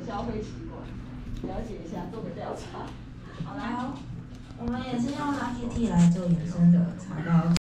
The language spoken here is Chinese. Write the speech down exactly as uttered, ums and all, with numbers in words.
消费习惯，了解一下，做个调查。好，来， 我们也是用 Lucky T 来做衍生的茶包。